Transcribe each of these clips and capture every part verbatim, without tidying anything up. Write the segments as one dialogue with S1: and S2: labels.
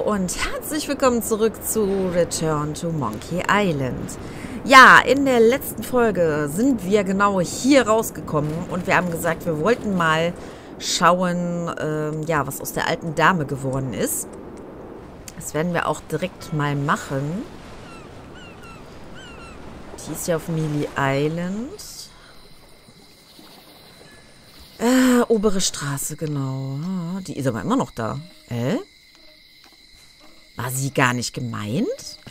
S1: und herzlich willkommen zurück zu Return to Monkey Island. Ja, in der letzten Folge sind wir genau hier rausgekommen und wir haben gesagt, wir wollten mal schauen, ähm, ja, was aus der alten Dame geworden ist. Das werden wir auch direkt mal machen. Die ist ja auf Mealy Island. Äh, obere Straße, genau. Die ist aber immer noch da. Äh? War sie gar nicht gemeint?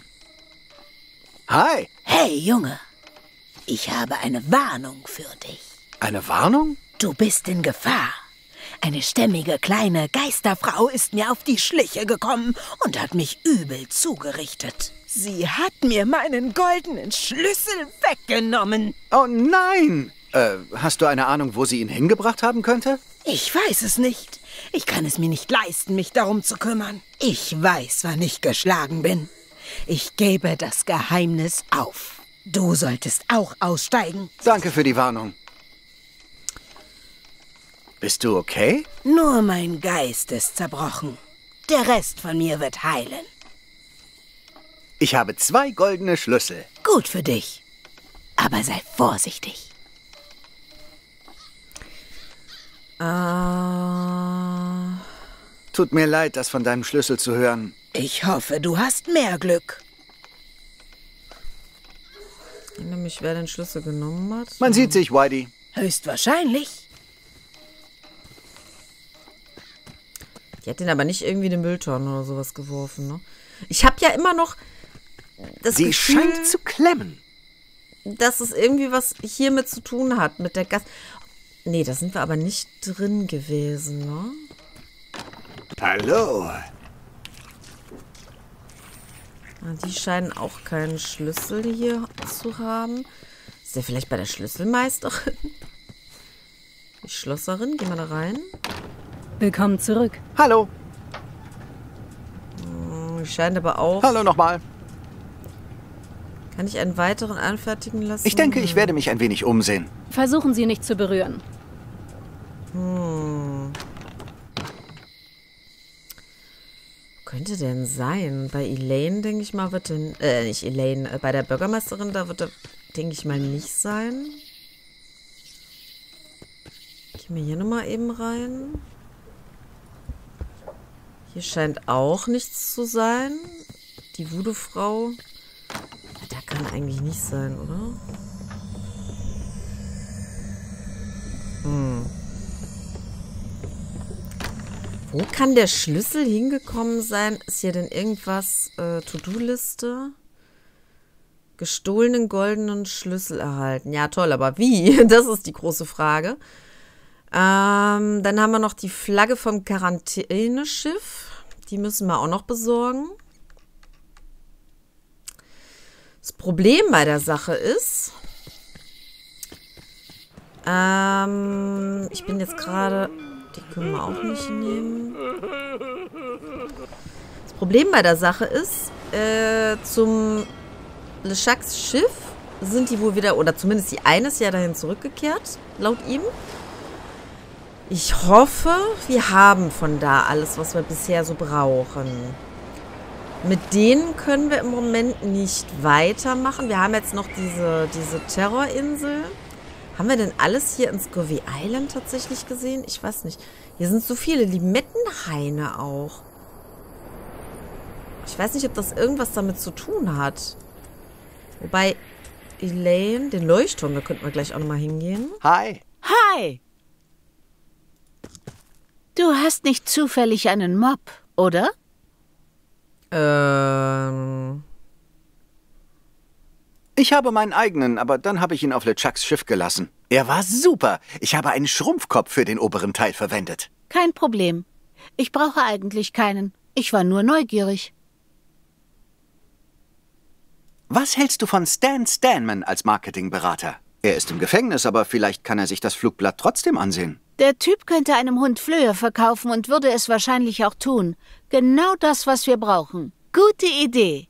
S2: Hi.
S3: Hey, Junge. Ich habe eine Warnung für dich.
S2: Eine Warnung?
S3: Du bist in Gefahr. Eine stämmige kleine Geisterfrau ist mir auf die Schliche gekommen und hat mich übel zugerichtet. Sie hat mir meinen goldenen Schlüssel weggenommen.
S2: Oh nein! Äh, hast du eine Ahnung, wo sie ihn hingebracht haben könnte?
S3: Ich weiß es nicht. Ich kann es mir nicht leisten, mich darum zu kümmern. Ich weiß, wann ich geschlagen bin. Ich gebe das Geheimnis auf. Du solltest auch aussteigen.
S2: Danke für die Warnung. Bist du okay?
S3: Nur mein Geist ist zerbrochen. Der Rest von mir wird heilen.
S2: Ich habe zwei goldene Schlüssel.
S3: Gut für dich. Aber sei vorsichtig.
S1: Äh...
S2: Tut mir leid, das von deinem Schlüssel zu hören.
S3: Ich hoffe, du hast mehr Glück.
S1: Nämlich, wer den Schlüssel genommen hat.
S2: Man sieht sich, Whitey.
S3: Höchstwahrscheinlich.
S1: Die hat den aber nicht irgendwie in den Mülltonnen oder sowas geworfen, ne? Ich habe ja immer noch das
S2: Sie
S1: Gefühl,
S2: scheint zu klemmen.
S1: dass es irgendwie was hiermit zu tun hat, mit der Gas... Nee, da sind wir aber nicht drin gewesen, ne?
S2: Hallo.
S1: Ah, die scheinen auch keinen Schlüssel hier zu haben. Ist der vielleicht bei der Schlüsselmeisterin? Die Schlosserin, gehen wir da rein.
S4: Willkommen zurück.
S2: Hallo.
S1: Hm, scheint aber auch...
S2: Hallo nochmal.
S1: Kann ich einen weiteren anfertigen lassen?
S2: Ich denke, ich werde mich ein wenig umsehen.
S4: Versuchen Sie nicht zu berühren.
S1: Hm. Wo könnte denn sein? Bei Elaine, denke ich mal, wird denn... Äh, nicht Elaine. Äh, bei der Bürgermeisterin, da wird er, denke ich mal, nicht sein. Gehen wir hier nochmal eben rein. Hier scheint auch nichts zu sein. Die Voodoo-Frau... Der kann eigentlich nicht sein, oder? Hm. Wo kann der Schlüssel hingekommen sein? Ist hier denn irgendwas? Äh, To-Do-Liste? Gestohlenen goldenen Schlüssel erhalten. Ja, toll, aber wie? Das ist die große Frage. Ähm, dann haben wir noch die Flagge vom Quarantäneschiff. Die müssen wir auch noch besorgen. Das Problem bei der Sache ist, ähm, ich bin jetzt gerade, die können wir auch nicht nehmen. Das Problem bei der Sache ist, äh, zum LeChucks Schiff sind die wohl wieder, oder zumindest die eine ist ja dahin zurückgekehrt, laut ihm. Ich hoffe, wir haben von da alles, was wir bisher so brauchen. Mit denen können wir im Moment nicht weitermachen. Wir haben jetzt noch diese, diese Terrorinsel. Haben wir denn alles hier in Scurvy Island tatsächlich gesehen? Ich weiß nicht. Hier sind so viele Limettenhaine auch. Ich weiß nicht, ob das irgendwas damit zu tun hat. Wobei, Elaine, den Leuchtturm, da könnten wir gleich auch nochmal hingehen.
S2: Hi.
S3: Hi! Du hast nicht zufällig einen Mob, oder?
S1: Ähm...
S2: Ich habe meinen eigenen, aber dann habe ich ihn auf LeChucks Schiff gelassen. Er war super. Ich habe einen Schrumpfkopf für den oberen Teil verwendet.
S5: Kein Problem. Ich brauche eigentlich keinen. Ich war nur neugierig.
S2: Was hältst du von Stan Stanman als Marketingberater? Er ist im Gefängnis, aber vielleicht kann er sich das Flugblatt trotzdem ansehen.
S5: Der Typ könnte einem Hund Flöhe verkaufen und würde es wahrscheinlich auch tun. Genau das, was wir brauchen. Gute Idee.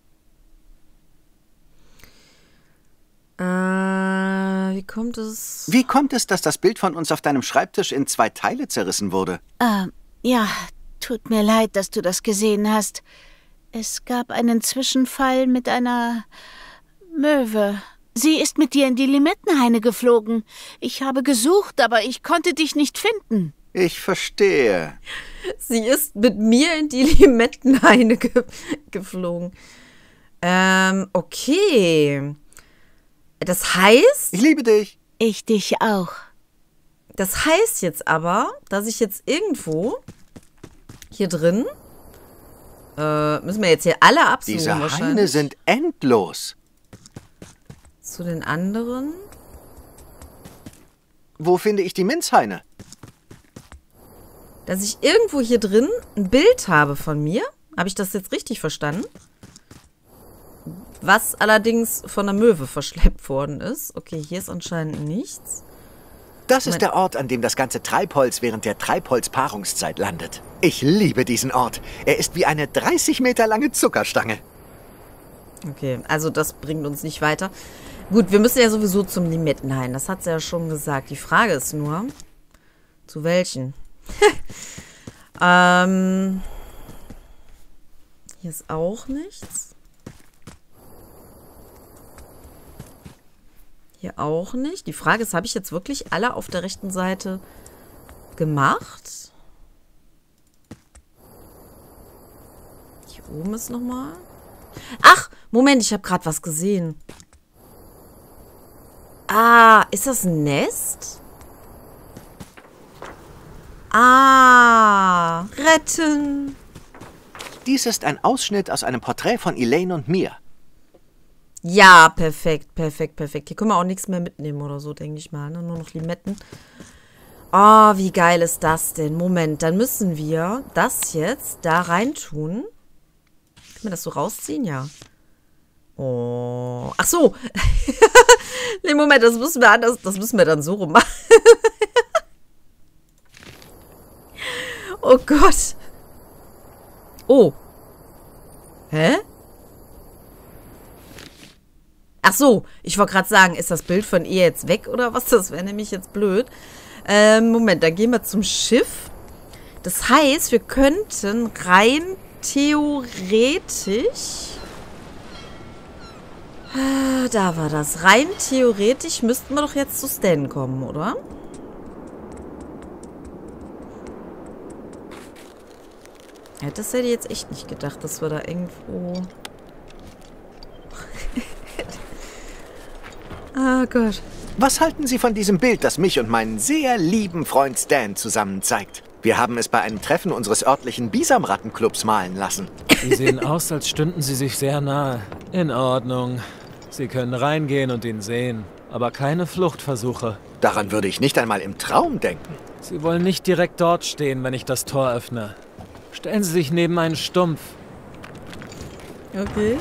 S1: Äh, wie kommt es?
S2: Wie kommt es, dass das Bild von uns auf deinem Schreibtisch in zwei Teile zerrissen wurde?
S5: Äh, ja, Tut mir leid, dass du das gesehen hast. Es gab einen Zwischenfall mit einer Möwe. Sie ist mit dir in die Limettenhaine geflogen. Ich habe gesucht, aber ich konnte dich nicht finden.
S2: Ich verstehe.
S1: Sie ist mit mir in die Limettenhaine ge geflogen. Ähm, okay. Das heißt...
S2: Ich liebe dich.
S5: Ich dich auch.
S1: Das heißt jetzt aber, dass ich jetzt irgendwo hier drin... Äh, müssen wir jetzt hier alle absuchen
S2: Diese
S1: wahrscheinlich.
S2: Haine sind endlos.
S1: Zu den anderen.
S2: Wo finde ich die Minzhaine?
S1: Dass ich irgendwo hier drin ein Bild habe von mir. Habe ich das jetzt richtig verstanden? Was allerdings von der Möwe verschleppt worden ist. Okay, hier ist anscheinend nichts.
S2: Das ist der Ort, an dem das ganze Treibholz während der Treibholzpaarungszeit landet. Ich liebe diesen Ort. Er ist wie eine dreißig Meter lange Zuckerstange.
S1: Okay, also das bringt uns nicht weiter. Gut, wir müssen ja sowieso zum Limettenhain. Das hat sie ja schon gesagt. Die Frage ist nur, zu welchen? ähm, hier ist auch nichts. Hier auch nicht. Die Frage ist, habe ich jetzt wirklich alle auf der rechten Seite gemacht? Hier oben ist nochmal. Ach, Moment, ich habe gerade was gesehen. Ah, ist das ein Nest? Ah, retten.
S2: Dies ist ein Ausschnitt aus einem Porträt von Elaine und mir.
S1: Ja, perfekt, perfekt, perfekt. Hier können wir auch nichts mehr mitnehmen oder so, denke ich mal. Ne? Nur noch Limetten. Oh, wie geil ist das denn? Moment, dann müssen wir das jetzt da rein tun. Können wir das so rausziehen? Ja. Oh. Ach so. Nee, Moment, das müssen wir anders, das müssen wir dann so rum machen. Oh Gott. Oh. Hä? Ach so, ich wollte gerade sagen, ist das Bild von ihr jetzt weg oder was? Das wäre nämlich jetzt blöd. Ähm, Moment, dann gehen wir zum Schiff. Das heißt, wir könnten rein theoretisch... Ah, da war das. Rein theoretisch müssten wir doch jetzt zu Stan kommen, oder? Ja, das hätte ich jetzt echt nicht gedacht, dass wir da irgendwo... Oh Gott.
S2: Was halten Sie von diesem Bild, das mich und meinen sehr lieben Freund Stan zusammen zeigt? Wir haben es bei einem Treffen unseres örtlichen Bisamrattenclubs malen lassen.
S6: Sie sehen aus, als stünden Sie sich sehr nahe. In Ordnung. Sie können reingehen und ihn sehen, aber keine Fluchtversuche.
S2: Daran würde ich nicht einmal im Traum denken.
S6: Sie wollen nicht direkt dort stehen, wenn ich das Tor öffne. Stellen Sie sich neben einen Stumpf.
S1: Okay.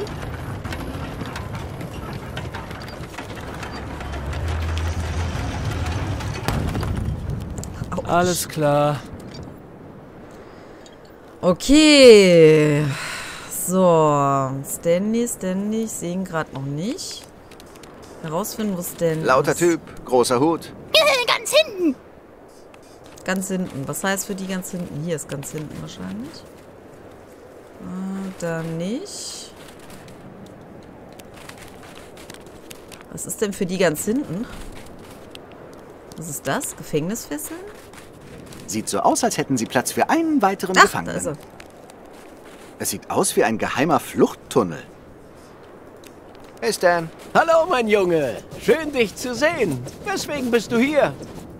S6: Alles klar.
S1: Okay. So. Stanley, Stanley, ich sehe ihn gerade noch nicht. Herausfinden, wo Stanley
S2: Lauter
S1: ist.
S2: Typ, großer Hut.
S5: Ganz hinten.
S1: Ganz hinten. Was heißt für die ganz hinten? Hier ist ganz hinten wahrscheinlich. Äh, da nicht. Was ist denn für die ganz hinten? Was ist das? Gefängnisfesseln?
S2: Sieht so aus, als hätten Sie Platz für einen weiteren
S1: Ach, da
S2: Gefangenen.
S1: ist er.
S2: Es sieht aus wie ein geheimer Fluchttunnel. Hey Stan.
S7: Hallo, mein Junge. Schön, dich zu sehen. Weswegen bist du hier?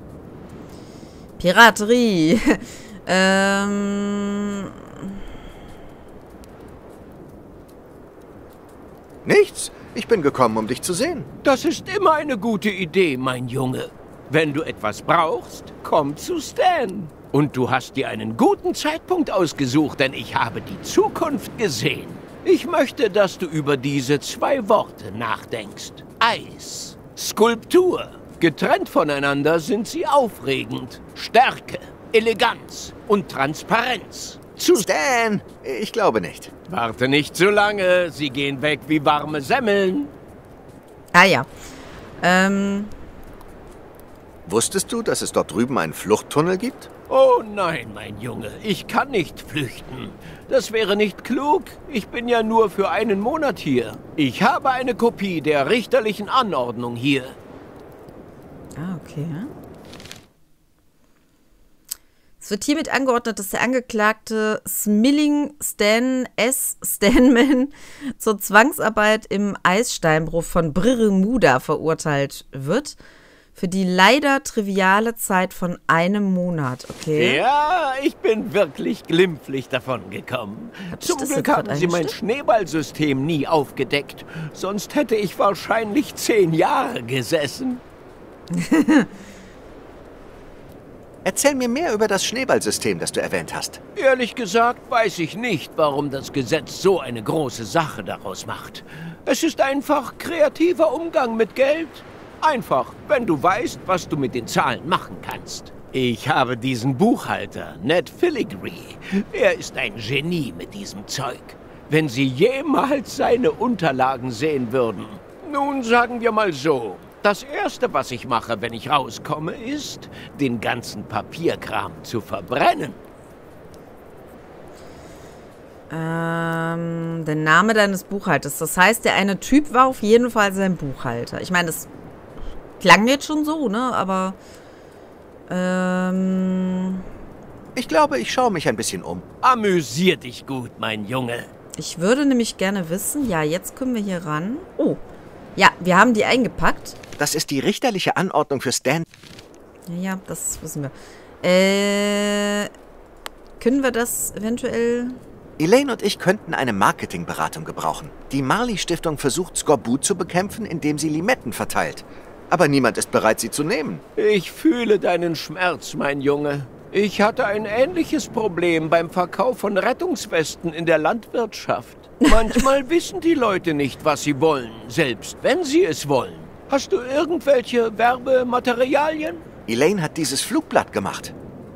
S1: Piraterie. ähm...
S2: Nichts. Ich bin gekommen, um dich zu sehen.
S7: Das ist immer eine gute Idee, mein Junge. Wenn du etwas brauchst, komm zu Stan. Und du hast dir einen guten Zeitpunkt ausgesucht, denn ich habe die Zukunft gesehen. Ich möchte, dass du über diese zwei Worte nachdenkst. Eis, Skulptur. Getrennt voneinander sind sie aufregend. Stärke, Eleganz und Transparenz. Zu
S2: Stan! Ich glaube nicht.
S7: Warte nicht so lange, sie gehen weg wie warme Semmeln.
S1: Ah ja. Ähm...
S2: Wusstest du, dass es dort drüben einen Fluchttunnel gibt?
S7: Oh nein, mein Junge, ich kann nicht flüchten. Das wäre nicht klug. Ich bin ja nur für einen Monat hier. Ich habe eine Kopie der richterlichen Anordnung hier.
S1: Ah, okay. Es wird hiermit angeordnet, dass der Angeklagte Smilling Stan S. Stanman zur Zwangsarbeit im Eissteinbruch von Brrrmuda verurteilt wird. Für die leider triviale Zeit von einem Monat, okay?
S7: Ja, ich bin wirklich glimpflich davon gekommen. Zum Glück haben Sie mein Schneeballsystem nie aufgedeckt. Sonst hätte ich wahrscheinlich zehn Jahre gesessen.
S2: Erzähl mir mehr über das Schneeballsystem, das du erwähnt hast.
S7: Ehrlich gesagt weiß ich nicht, warum das Gesetz so eine große Sache daraus macht. Es ist einfach kreativer Umgang mit Geld. Einfach, wenn du weißt, was du mit den Zahlen machen kannst. Ich habe diesen Buchhalter, Ned Filigree. Er ist ein Genie mit diesem Zeug. Wenn Sie jemals seine Unterlagen sehen würden. Nun sagen wir mal so. Das Erste, was ich mache, wenn ich rauskomme, ist, den ganzen Papierkram zu verbrennen.
S1: Ähm, der Name deines Buchhalters. Das heißt, der eine Typ war auf jeden Fall sein Buchhalter. Ich meine, das klang jetzt schon so, ne? Aber, ähm...
S2: ich glaube, ich schaue mich ein bisschen um.
S7: Amüsier dich gut, mein Junge.
S1: Ich würde nämlich gerne wissen, ja, jetzt können wir hier ran. Oh, ja, wir haben die eingepackt.
S2: Das ist die richterliche Anordnung für Stan.
S1: Ja, ja, das wissen wir. Äh, können wir das eventuell...
S2: Elaine und ich könnten eine Marketingberatung gebrauchen. Die Marley-Stiftung versucht, Skorbut zu bekämpfen, indem sie Limetten verteilt. Aber niemand ist bereit, sie zu nehmen.
S7: Ich fühle deinen Schmerz, mein Junge. Ich hatte ein ähnliches Problem beim Verkauf von Rettungswesten in der Landwirtschaft. Manchmal wissen die Leute nicht, was sie wollen, selbst wenn sie es wollen. Hast du irgendwelche Werbematerialien?
S2: Elaine hat dieses Flugblatt gemacht.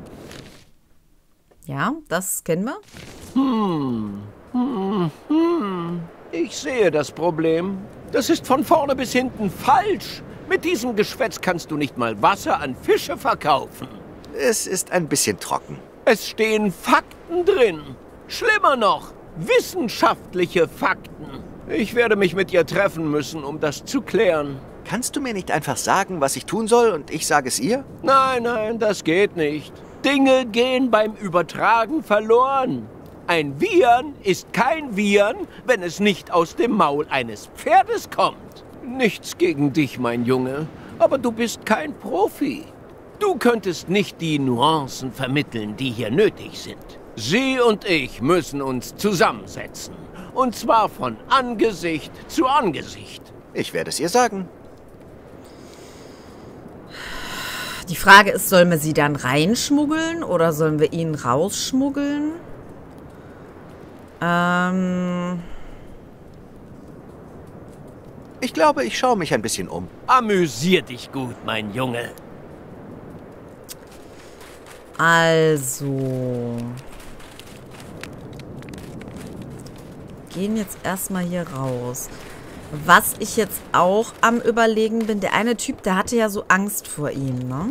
S1: Ja, das kennen wir.
S7: Hm, hm, hm. Ich sehe das Problem. Das ist von vorne bis hinten falsch. Mit diesem Geschwätz kannst du nicht mal Wasser an Fische verkaufen.
S2: Es ist ein bisschen trocken.
S7: Es stehen Fakten drin. Schlimmer noch, wissenschaftliche Fakten. Ich werde mich mit ihr treffen müssen, um das zu klären.
S2: Kannst du mir nicht einfach sagen, was ich tun soll, und ich sage es ihr?
S7: Nein, nein, das geht nicht. Dinge gehen beim Übertragen verloren. Ein Viren ist kein Viren, wenn es nicht aus dem Maul eines Pferdes kommt. Nichts gegen dich, mein Junge, aber du bist kein Profi. Du könntest nicht die Nuancen vermitteln, die hier nötig sind. Sie und ich müssen uns zusammensetzen. Und zwar von Angesicht zu Angesicht.
S2: Ich werde es ihr sagen.
S1: Die Frage ist, sollen wir sie dann reinschmuggeln oder sollen wir ihn rausschmuggeln? Ähm...
S2: Ich glaube, ich schaue mich ein bisschen um.
S7: Amüsier dich gut, mein Junge.
S1: Also... Gehen jetzt erstmal hier raus. Was ich jetzt auch am Überlegen bin, der eine Typ, der hatte ja so Angst vor ihm, ne?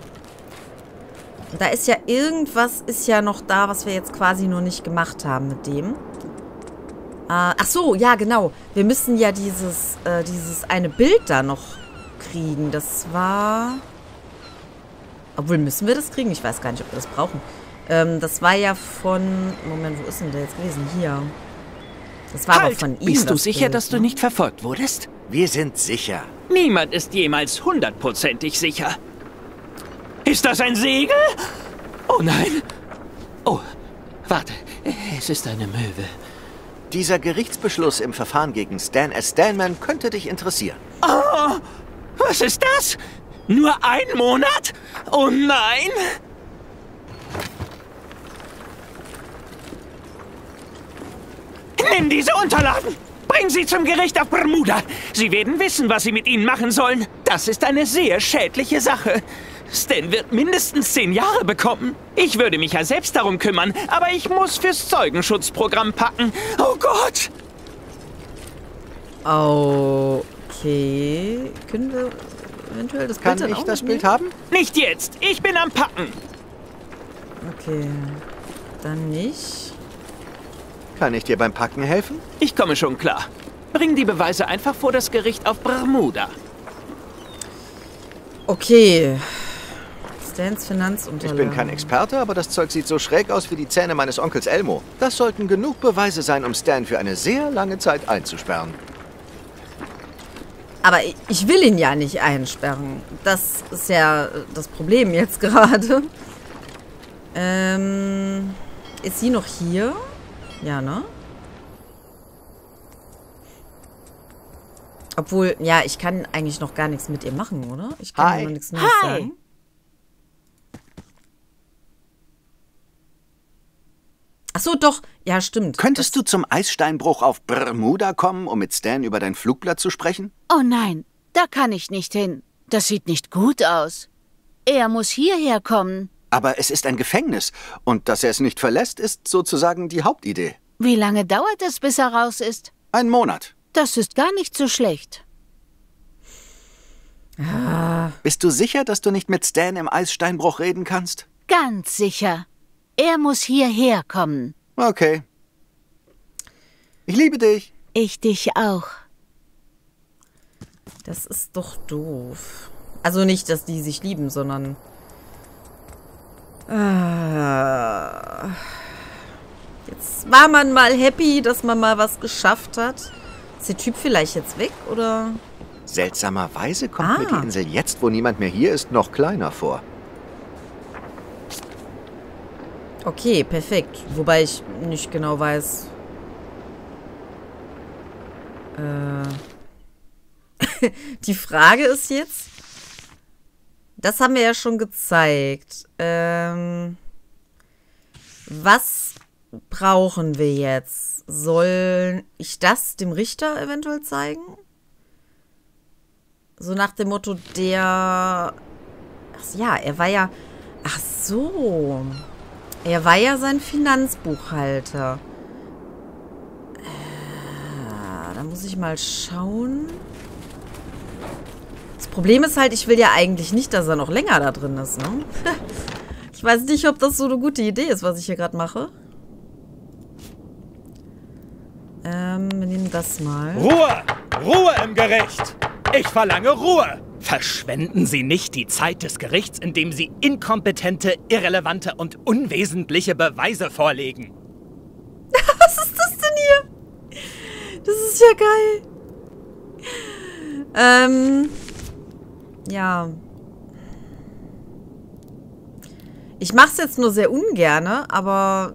S1: Da ist ja irgendwas, ist ja noch da, was wir jetzt quasi nur nicht gemacht haben mit dem. Äh, ach so, ja, genau. Wir müssen ja dieses, äh, dieses eine Bild da noch kriegen. Das war... Obwohl, müssen wir das kriegen? Ich weiß gar nicht, ob wir das brauchen. Ähm, das war ja von... Moment, wo ist denn der jetzt gewesen? Hier. Das war
S8: halt,
S1: aber von ihm.
S8: Bist du
S1: das
S8: sicher,
S1: Bild,
S8: dass du
S1: ne?
S8: nicht verfolgt wurdest?
S2: Wir sind sicher.
S8: Niemand ist jemals hundertprozentig sicher. Ist das ein Segel? Oh nein. Oh, warte. Es ist eine Möwe.
S2: Dieser Gerichtsbeschluss im Verfahren gegen Stan S. Stanman könnte dich interessieren.
S8: Oh, was ist das? Nur ein Monat? Oh nein! Nimm diese Unterlagen! Bring sie zum Gericht auf Bermuda! Sie werden wissen, was sie mit ihnen machen sollen. Das ist eine sehr schädliche Sache. Stan wird mindestens zehn Jahre bekommen. Ich würde mich ja selbst darum kümmern, aber ich muss fürs Zeugenschutzprogramm packen. Oh Gott!
S1: Okay. Können wir eventuell das Bild
S2: Kann
S1: dann
S2: ich
S1: auch
S2: das
S1: mitnehmen?
S2: Bild haben?
S8: Nicht jetzt! Ich bin am Packen!
S1: Okay. Dann nicht.
S2: Kann ich dir beim Packen helfen?
S8: Ich komme schon klar. Bring die Beweise einfach vor das Gericht auf Bermuda.
S1: Okay. Stans Finanzunterlagen.
S2: Ich bin kein Experte, aber das Zeug sieht so schräg aus wie die Zähne meines Onkels Elmo. Das sollten genug Beweise sein, um Stan für eine sehr lange Zeit einzusperren.
S1: Aber ich will ihn ja nicht einsperren. Das ist ja das Problem jetzt gerade. Ähm, ist sie noch hier? Ja, ne? Obwohl, ja, ich kann eigentlich noch gar nichts mit ihr machen, oder? Ich kann
S2: Hi.
S1: noch nichts Neues
S5: Hi.
S1: sagen. Ach so, doch. Ja, stimmt.
S2: Könntest du zum Eissteinbruch auf Bermuda kommen, um mit Stan über dein Flugblatt zu sprechen?
S5: Oh nein, da kann ich nicht hin. Das sieht nicht gut aus. Er muss hierher kommen.
S2: Aber es ist ein Gefängnis. Und dass er es nicht verlässt, ist sozusagen die Hauptidee.
S5: Wie lange dauert es, bis er raus ist?
S2: Ein Monat.
S5: Das ist gar nicht so schlecht.
S1: Ah,
S2: Bist du sicher, dass du nicht mit Stan im Eissteinbruch reden kannst?
S5: Ganz sicher. Er muss hierher kommen.
S2: Okay. Ich liebe dich.
S5: Ich dich auch.
S1: das ist doch doof. Also nicht, dass die sich lieben, sondern... Ah, jetzt war man mal happy, dass man mal was geschafft hat. Ist der Typ vielleicht jetzt weg, oder?
S2: Seltsamerweise kommt
S1: Ah.
S2: mir die Insel jetzt, wo niemand mehr hier ist, noch kleiner vor.
S1: Okay, perfekt. Wobei ich nicht genau weiß... Äh... Die Frage ist jetzt... Das haben wir ja schon gezeigt. Ähm... Was brauchen wir jetzt? Soll ich das dem Richter eventuell zeigen? So nach dem Motto, der... Ach ja, er war ja... Ach so... Er war ja sein Finanzbuchhalter. Äh, da muss ich mal schauen. Das Problem ist halt, ich will ja eigentlich nicht, dass er noch länger da drin ist, ne? Ich weiß nicht, ob das so eine gute Idee ist, was ich hier gerade mache. Ähm, wir nehmen das mal.
S9: Ruhe! Ruhe im Gericht! Ich verlange Ruhe! Verschwenden Sie nicht die Zeit des Gerichts, indem Sie inkompetente, irrelevante und unwesentliche Beweise vorlegen.
S1: Was ist das denn hier? Das ist ja geil. Ähm. Ja. Ich mach's jetzt nur sehr ungerne, aber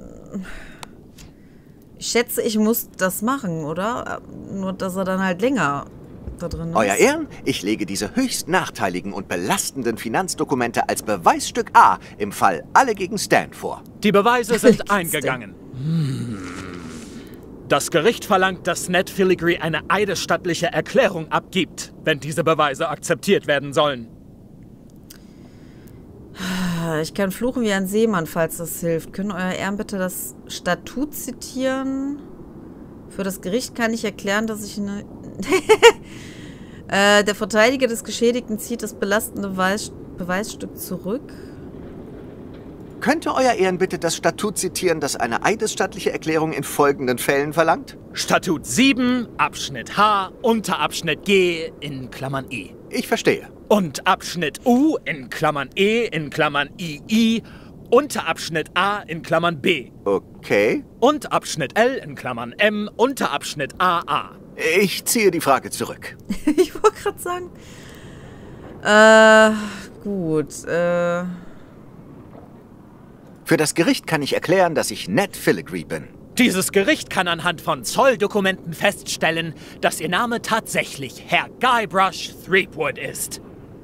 S1: ich schätze, ich muss das machen, oder? Nur, dass er dann halt länger da drin ist.
S2: Euer Ehren, ich lege diese höchst nachteiligen und belastenden Finanzdokumente als Beweisstück A im Fall Alle gegen Stan vor.
S9: Die Beweise sind eingegangen. Das Gericht verlangt, dass Ned Filigree eine eidesstattliche Erklärung abgibt, wenn diese Beweise akzeptiert werden sollen.
S1: Ich kann fluchen wie ein Seemann, falls das hilft. Können Euer Ehren bitte das Statut zitieren? Für das Gericht kann ich erklären, dass ich eine... äh, der Verteidiger des Geschädigten zieht das belastende Beweis Beweisstück zurück.
S2: Könnte Euer Ehren bitte das Statut zitieren, das eine eidesstattliche Erklärung in folgenden Fällen verlangt?
S9: Statut sieben, Abschnitt H, Unterabschnitt G in Klammern I.
S2: Ich verstehe.
S9: Und Abschnitt U in Klammern E in Klammern I I, Unterabschnitt A in Klammern B.
S2: Okay.
S9: Und Abschnitt L in Klammern M, Unterabschnitt A A.
S2: Ich ziehe die Frage zurück.
S1: Ich wollte gerade sagen. Äh, gut. Äh.
S2: Für das Gericht kann ich erklären, dass ich Ned Filigree bin.
S9: Dieses Gericht kann anhand von Zolldokumenten feststellen, dass Ihr Name tatsächlich Herr Guybrush Threepwood ist.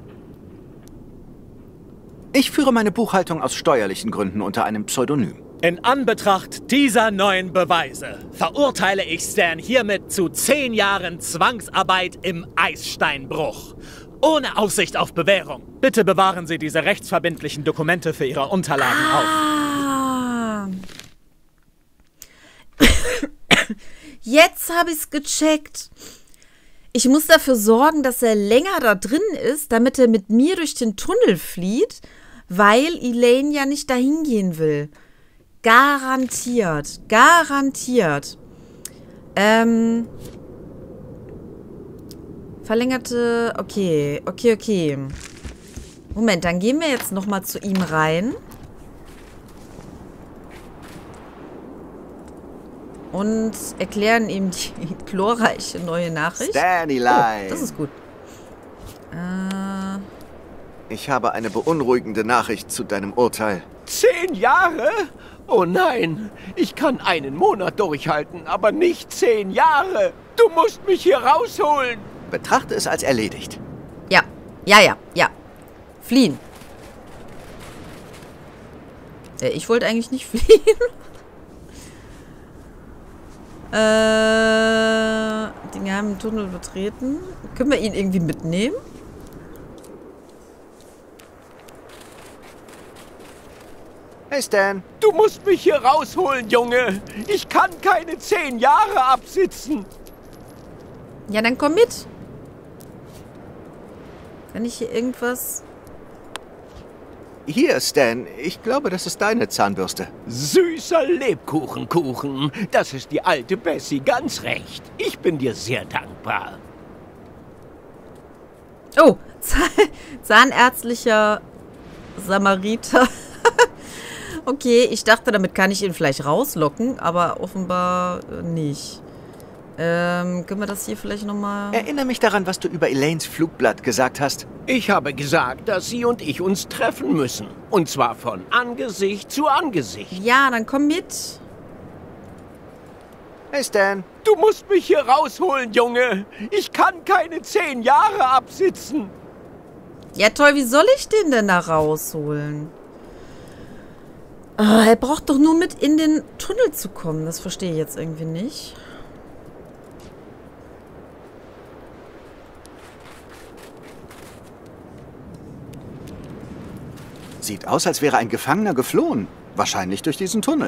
S2: Ich führe meine Buchhaltung aus steuerlichen Gründen unter einem Pseudonym.
S9: In Anbetracht dieser neuen Beweise verurteile ich Stan hiermit zu zehn Jahren Zwangsarbeit im Eissteinbruch. Ohne Aussicht auf Bewährung. Bitte bewahren Sie diese rechtsverbindlichen Dokumente für Ihre Unterlagen auf.
S1: Ah. Jetzt habe ich es gecheckt. Ich muss dafür sorgen, dass er länger da drin ist, damit er mit mir durch den Tunnel flieht, Weil Elaine ja nicht dahin gehen will. Garantiert. Garantiert. Ähm. Verlängerte. Okay, okay, okay. Moment, dann gehen wir jetzt nochmal zu ihm rein. Und erklären ihm die glorreiche neue Nachricht.
S2: Stanley.
S1: Oh, das ist gut. Äh.
S2: Ich habe eine beunruhigende Nachricht zu deinem Urteil.
S7: Zehn Jahre? Oh nein, ich kann einen Monat durchhalten, aber nicht zehn Jahre. Du musst mich hier rausholen.
S2: Betrachte es als erledigt.
S1: Ja, ja, ja, ja. Fliehen. Äh, ich wollte eigentlich nicht fliehen. äh, den geheimen Tunnel betreten. Können wir ihn irgendwie mitnehmen?
S2: Hey Stan.
S7: Du musst mich hier rausholen, Junge. Ich kann keine zehn Jahre absitzen.
S1: Ja, dann komm mit. Kann ich hier irgendwas...
S2: Hier, Stan. Ich glaube, das ist deine Zahnbürste.
S7: Süßer Lebkuchenkuchen. Das ist die alte Bessie, ganz recht. Ich bin dir sehr dankbar.
S1: Oh, zahnärztlicher Samariter. Okay, ich dachte, damit kann ich ihn vielleicht rauslocken, aber offenbar nicht. Ähm, können wir das hier vielleicht nochmal...
S2: Erinnere mich daran, was du über Elaines Flugblatt gesagt hast.
S7: Ich habe gesagt, dass sie und ich uns treffen müssen. Und zwar von Angesicht zu Angesicht.
S1: Ja, dann komm mit.
S2: Hey Stan.
S7: Du musst mich hier rausholen, Junge. Ich kann keine zehn Jahre absitzen.
S1: Ja toll, wie soll ich den denn da rausholen? Oh, er braucht doch nur mit in den Tunnel zu kommen. Das verstehe ich jetzt irgendwie nicht.
S2: Sieht aus, als wäre ein Gefangener geflohen. Wahrscheinlich durch diesen Tunnel.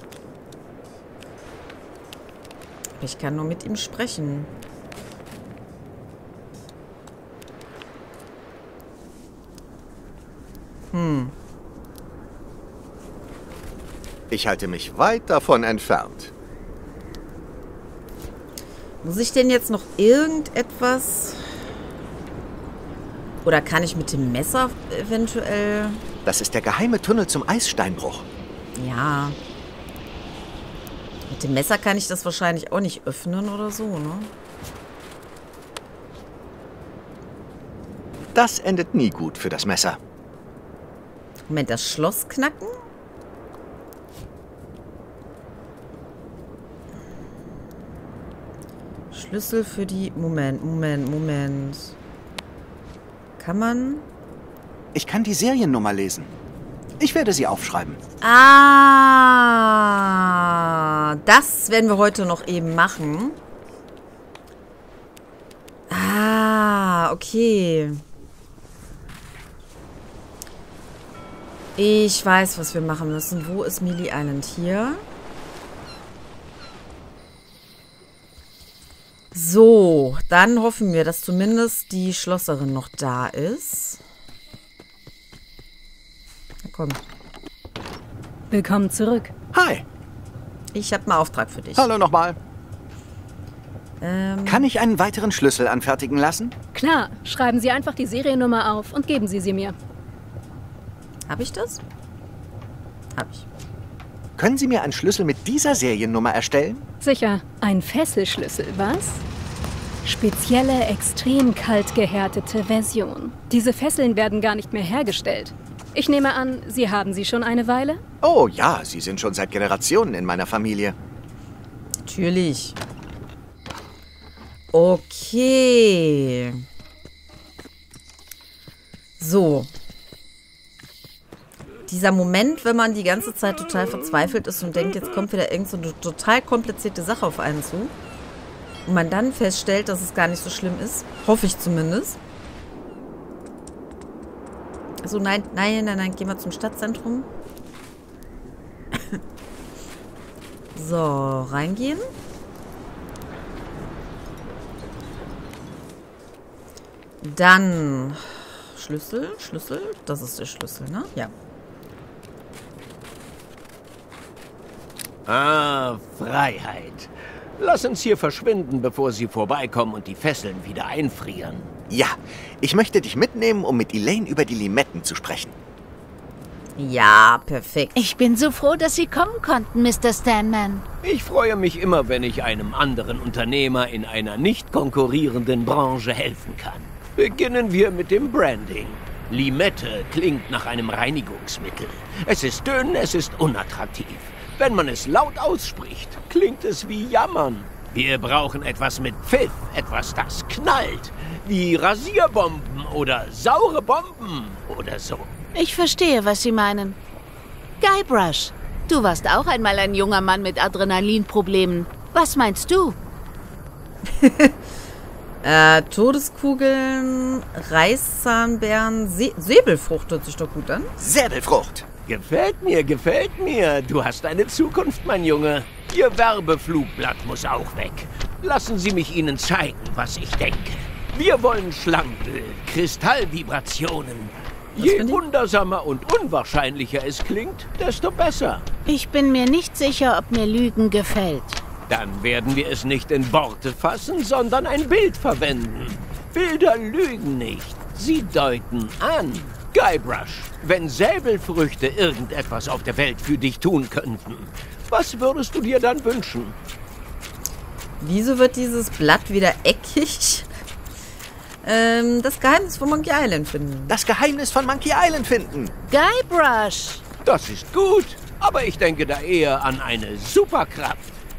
S1: Ich kann nur mit ihm sprechen. Hm.
S2: Ich halte mich weit davon entfernt.
S1: Muss ich denn jetzt noch irgendetwas... Oder kann ich mit dem Messer eventuell...
S2: Das ist der geheime Tunnel zum Eissteinbruch.
S1: Ja. Mit dem Messer kann ich das wahrscheinlich auch nicht öffnen oder so, ne?
S2: Das endet nie gut für das Messer.
S1: Moment, das Schloss knacken? Schlüssel für die... Moment, Moment, Moment. Kann man...
S2: Ich kann die Seriennummer lesen. Ich werde sie aufschreiben.
S1: Ah, das werden wir heute noch eben machen. Ah, okay. Ich weiß, was wir machen müssen. Wo ist Mealy Island? Hier. So, dann hoffen wir, dass zumindest die Schlosserin noch da ist. Na komm.
S4: Willkommen zurück.
S2: Hi.
S1: Ich habe einen Auftrag für dich.
S2: Hallo nochmal.
S1: Ähm,
S2: Kann ich einen weiteren Schlüssel anfertigen lassen?
S4: Klar, schreiben Sie einfach die Seriennummer auf und geben Sie sie mir.
S1: Habe ich das? Habe ich.
S2: Können Sie mir einen Schlüssel mit dieser Seriennummer erstellen?
S4: Sicher. Ein Fesselschlüssel, was? Spezielle, extrem kalt gehärtete Version. Diese Fesseln werden gar nicht mehr hergestellt. Ich nehme an, Sie haben sie schon eine Weile?
S2: Oh ja, Sie sind schon seit Generationen in meiner Familie.
S1: Natürlich. Okay. So. Dieser Moment, wenn man die ganze Zeit total verzweifelt ist und denkt, jetzt kommt wieder irgend so eine total komplizierte Sache auf einen zu. Und man dann feststellt, dass es gar nicht so schlimm ist. Hoffe ich zumindest. Also nein, nein, nein, nein, gehen wir zum Stadtzentrum. So, reingehen. Dann Schlüssel, Schlüssel. Das ist der Schlüssel, ne? Ja.
S7: Ah, Freiheit. Lass uns hier verschwinden, bevor sie vorbeikommen und die Fesseln wieder einfrieren.
S2: Ja, ich möchte dich mitnehmen, um mit Elaine über die Limetten zu sprechen.
S1: Ja, perfekt.
S5: Ich bin so froh, dass Sie kommen konnten, Mister Stanman.
S7: Ich freue mich immer, wenn ich einem anderen Unternehmer in einer nicht konkurrierenden Branche helfen kann. Beginnen wir mit dem Branding. Limette klingt nach einem Reinigungsmittel. Es ist dünn, es ist unattraktiv. Wenn man es laut ausspricht, klingt es wie Jammern. Wir brauchen etwas mit Pfiff, etwas, das knallt. Wie Rasierbomben oder saure Bomben oder so.
S5: Ich verstehe, was Sie meinen. Guybrush, du warst auch einmal ein junger Mann mit Adrenalinproblemen. Was meinst du?
S1: äh, Todeskugeln, Reißzahnbären, Se Säbelfrucht hört sich doch gut an.
S2: Säbelfrucht.
S7: Gefällt mir, gefällt mir. Du hast eine Zukunft, mein Junge. Ihr Werbeflugblatt muss auch weg. Lassen Sie mich Ihnen zeigen, was ich denke. Wir wollen Schlangenöl, Kristallvibrationen. Je wundersamer und unwahrscheinlicher es klingt, desto besser.
S5: Ich bin mir nicht sicher, ob mir Lügen gefällt.
S7: Dann werden wir es nicht in Worte fassen, sondern ein Bild verwenden. Bilder lügen nicht. Sie deuten an. Guybrush, wenn Säbelfrüchte irgendetwas auf der Welt für dich tun könnten, was würdest du dir dann wünschen?
S1: Wieso wird dieses Blatt wieder eckig? Ähm, das Geheimnis von Monkey Island finden.
S2: Das Geheimnis von Monkey Island finden.
S5: Guybrush!
S7: Das ist gut, aber ich denke da eher an eine Superkraft.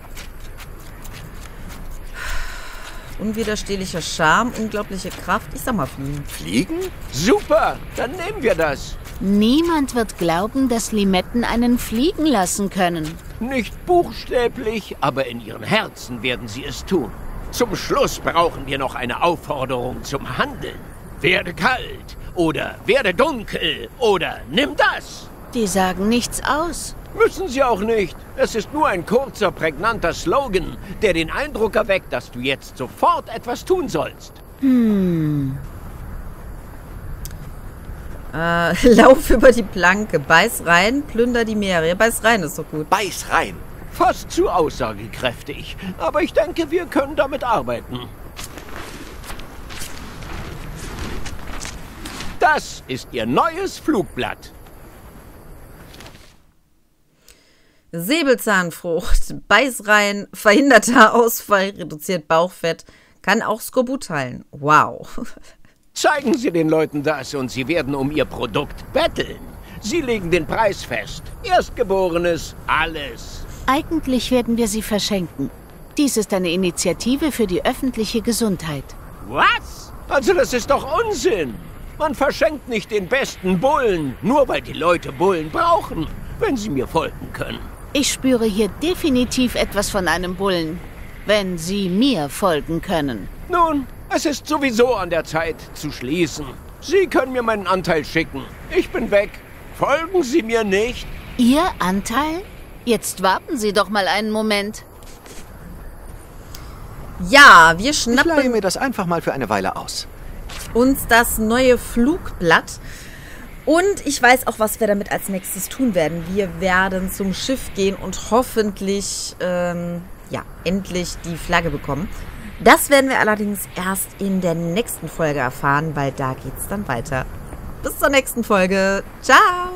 S1: Unwiderstehlicher Charme, unglaubliche Kraft. Ich sag mal fliegen.
S2: Fliegen?
S7: Super, dann nehmen wir das.
S5: Niemand wird glauben, dass Limetten einen fliegen lassen können.
S7: Nicht buchstäblich, aber in ihren Herzen werden sie es tun. Zum Schluss brauchen wir noch eine Aufforderung zum Handeln. Werde kalt oder werde dunkel oder nimm das.
S5: Die sagen nichts aus.
S7: Müssen sie auch nicht. Es ist nur ein kurzer, prägnanter Slogan, der den Eindruck erweckt, dass du jetzt sofort etwas tun sollst.
S5: Hm.
S1: Äh, lauf über die Planke, beiß rein, plünder die Meere. Ja, beiß rein ist doch gut.
S2: Beiß rein.
S7: Fast zu aussagekräftig, aber ich denke, wir können damit arbeiten. Das ist Ihr neues Flugblatt.
S1: Säbelzahnfrucht, beiß rein, verhinderter Ausfall, reduziert Bauchfett, kann auch Skorbut heilen. Wow.
S7: Zeigen Sie den Leuten das und sie werden um ihr Produkt betteln. Sie legen den Preis fest. Erstgeborenes, alles.
S5: Eigentlich werden wir sie verschenken. Dies ist eine Initiative für die öffentliche Gesundheit.
S7: Was? Also das ist doch Unsinn. Man verschenkt nicht den besten Bullen, nur weil die Leute Bullen brauchen, wenn sie mir folgen können.
S5: Ich spüre hier definitiv etwas von einem Bullen, wenn Sie mir folgen können.
S7: Nun, es ist sowieso an der Zeit zu schließen. Sie können mir meinen Anteil schicken. Ich bin weg. Folgen Sie mir nicht.
S5: Ihr Anteil? Jetzt warten Sie doch mal einen Moment.
S1: Ja, wir
S2: Ich leihe
S1: schnappen
S2: mir das einfach mal für eine Weile aus.
S1: uns das neue Flugblatt. Und ich weiß auch, was wir damit als nächstes tun werden. Wir werden zum Schiff gehen und hoffentlich, ähm, ja, endlich die Flagge bekommen. Das werden wir allerdings erst in der nächsten Folge erfahren, weil da geht's dann weiter. Bis zur nächsten Folge. Ciao!